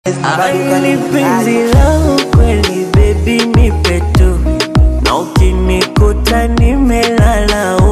Ni penzi langu kweli baby nipe tu, na ukinikuta nimelala